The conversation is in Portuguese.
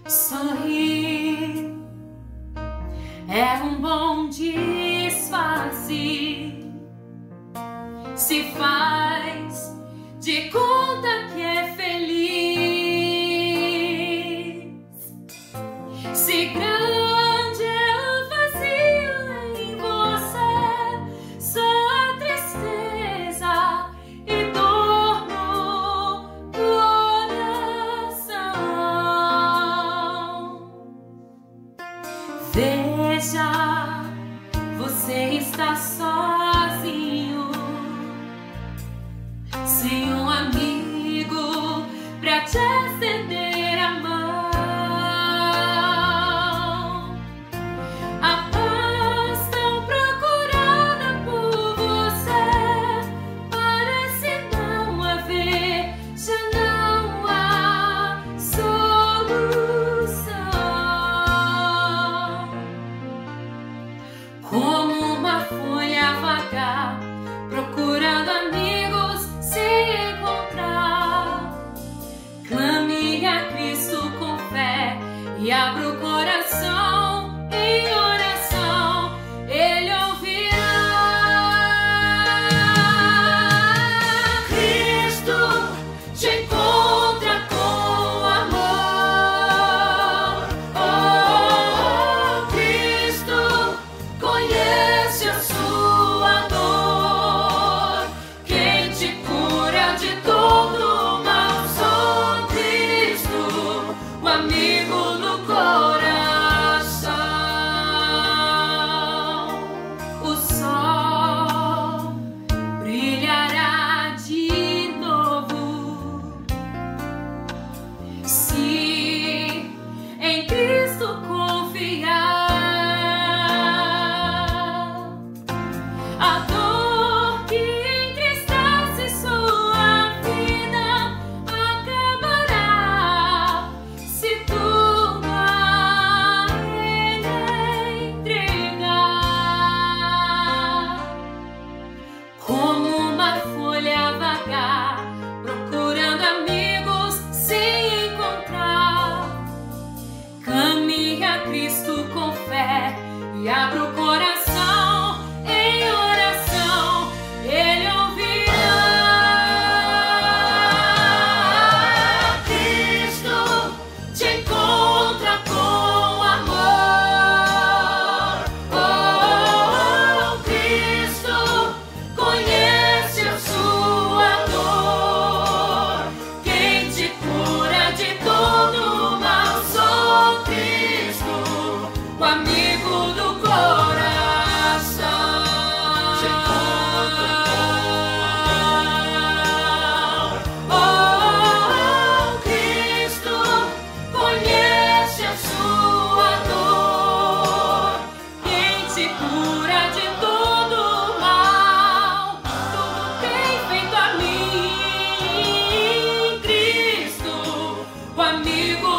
Sorrir é um bom disfarce, se faz de conta que é feliz. Se grande é o vazio em você, só tristeza e dor no coração. Veja, você está sozinho, sem um amigo pra te estender a mão. A paz tão procurada por você parece não haver, já não há solução. Como uma folha vagar, procurando amigos se encontrar. Clame a Cristo com fé e abra o coração em oração, Ele ouvirá. Cristo te encontra com amor. Oh, Cristo conhece a sua dor. Quem te cura de todo mal, só Cristo, o amigo do coração. O sol brilhará de novo se em Cristo confiar. A dor que entristece sua vida acabará se tudo a Ele entregar. Como uma folha vagar, procurando amigos se encontrar. Caminhe a Cristo com fé e abra o coração em oração, Ele ouvirá. Cristo te encontra com amor. Oh, Cristo conhece a sua dor. Quem te cura de todo mal, só Cristo, o amigo do coração. Te encontra com oh, Cristo conhece a sua dor. Quem te cura de todo mal, tudo tem feito a mim, Cristo, o amigo